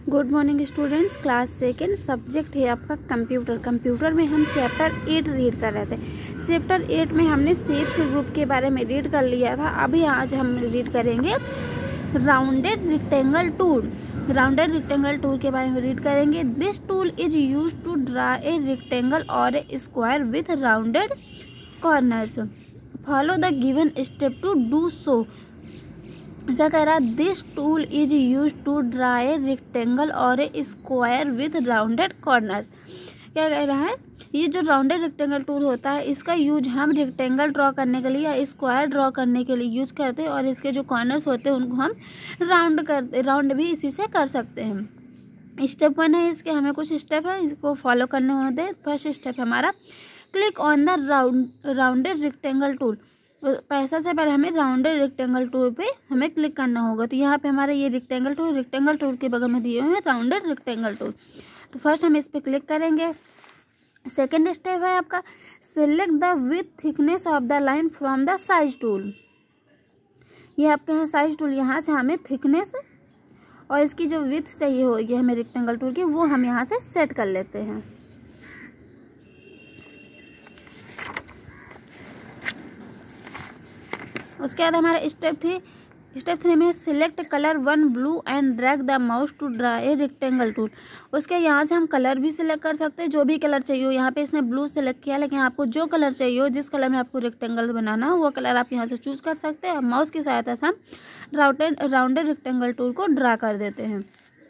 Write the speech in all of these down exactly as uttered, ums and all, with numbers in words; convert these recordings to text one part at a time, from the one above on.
Good morning students. Class second, subject है आपका computer. Computer में हम चैप्टर एट रीड कर रहे थे। चैप्टर एट में हमने शेप्स ग्रुप के बारे में रीड कर लिया था। अभी आज हम रीड करेंगे rounded rectangle tool. Rounded rectangle tool के बारे में रीड करेंगे। This tool is use to draw a rectangle और a square with rounded corners. Follow the given step to do so. क्या कह रहा है? This tool is use to draw a rectangle और a square with rounded corners. क्या कह रहा है? ये जो राउंडेड रेक्टेंगल टूल होता है, इसका यूज हम रेक्टेंगल ड्रॉ करने के लिए या स्क्वायर ड्रॉ करने के लिए यूज करते हैं, और इसके जो कॉर्नर्स होते हैं उनको हम राउंड करते राउंड भी इसी से कर सकते हैं। स्टेप वन है इसके, हमें कुछ स्टेप है इसको फॉलो करने होते हैं। फर्स्ट स्टेप हमारा click on the round rounded rectangle tool. सबसे पहले हमें राउंडेड रेक्टेंगल टूल पे हमें क्लिक करना होगा। तो यहाँ पे हमारा ये रेक्टेंगल टूल रेक्टेंगल टूल के बगल में दिए हुए हैं राउंडेड रेक्टेंगल टूल। तो फर्स्ट हम इस पे क्लिक करेंगे। सेकेंड स्टेप है आपका select the with thickness of the line from the size tool. ये आपके यहाँ साइज टूल, यहाँ से हमें थिकनेस और इसकी जो विथ चाहिए होगी हमें रेक्टेंगल टूल की, वो हम यहाँ से सेट कर लेते हैं। उसके बाद हमारा स्टेप थ्री स्टेप थ्री में select colour one blue and drag the mouse to draw a rectangle tool. उसके यहाँ से हम कलर भी सिलेक्ट कर सकते हैं, जो भी कलर चाहिए हो। यहाँ पे इसने ब्लू सिलेक्ट किया, लेकिन आपको जो कलर चाहिए हो, जिस कलर में आपको रेक्टेंगल बनाना हो, वो कलर आप यहाँ से चूज कर सकते हैं। माउस की सहायता से हम राउंडेड राउंडेड रेक्टेंगल टूल को ड्रा कर देते हैं।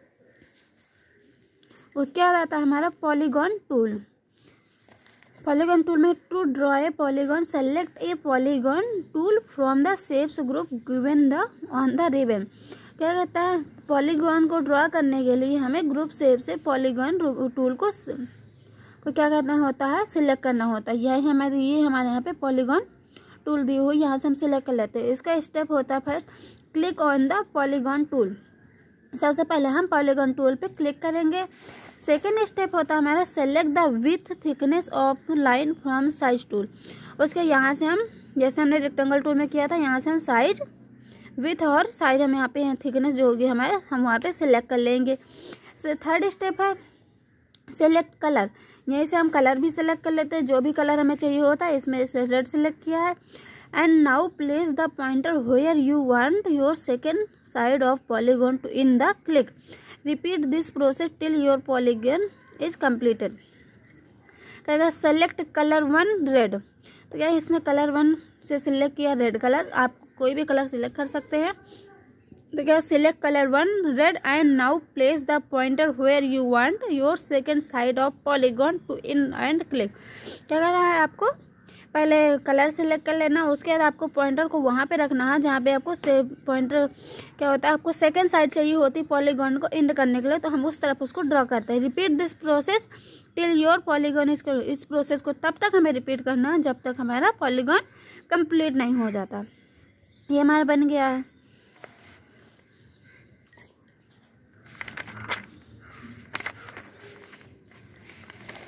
उसके बाद आता है हमारा पॉलीगॉन टूल। पॉलीगॉन टूल में to draw a polygon select a polygon tool from the shapes group given the on the ribbon. क्या कहता है? पॉलीगॉन को ड्रॉ करने के लिए हमें ग्रुप शेप से पॉलीगॉन टूल को को क्या कहना होता है? सिलेक्ट करना होता है। यही हमारे ये हमारे यहाँ पे पॉलीगॉन टूल दी हुई, यहाँ से हम सिलेक्ट कर लेते हैं। इसका स्टेप होता है first click on the polygon tool. सबसे पहले हम पॉलीगॉन टूल पे क्लिक करेंगे। सेकेंड स्टेप होता है हमारा select the with thickness of line from size tool. उसके यहाँ से हम, जैसे हमने रेक्टेंगल टूल में किया था, यहाँ से हम साइज विथ और साइज हम यहाँ पे थिकनेस जो होगी हमारे, हम वहाँ पे सिलेक्ट कर लेंगे। थर्ड स्टेप है सेलेक्ट कलर। यहीं से हम कलर भी सिलेक्ट कर लेते हैं, जो भी कलर हमें चाहिए होता है। इसमें इसे रेड सिलेक्ट किया है। And now place the pointer where you want your second side of polygon to in the click. Repeat this process till your polygon is completed. कहेगा सेलेक्ट कलर वन रेड। तो क्या इसने colour one से select किया red colour, आप कोई भी colour select कर सकते हैं। तो क्या select colour one red and now place the pointer where you want your second side of polygon to in and click. क्या कर रहा है? आपको पहले कलर सिलेक्ट कर लेना, उसके बाद आपको पॉइंटर को वहाँ पे रखना है जहाँ पे आपको से पॉइंटर क्या होता है, आपको सेकंड साइड चाहिए होती पॉलीगॉन को एंड करने के लिए, तो हम उस तरफ उसको ड्रॉ करते हैं। Repeat this process till your polygon is. इस प्रोसेस को तब तक हमें रिपीट करना है जब तक हमारा पॉलीगॉन कंप्लीट नहीं हो जाता। ये हमारा बन गया है।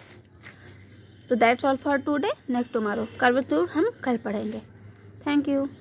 तो that's all for today. Next tomorrow curve tool हम कल पढ़ेंगे। Thank you.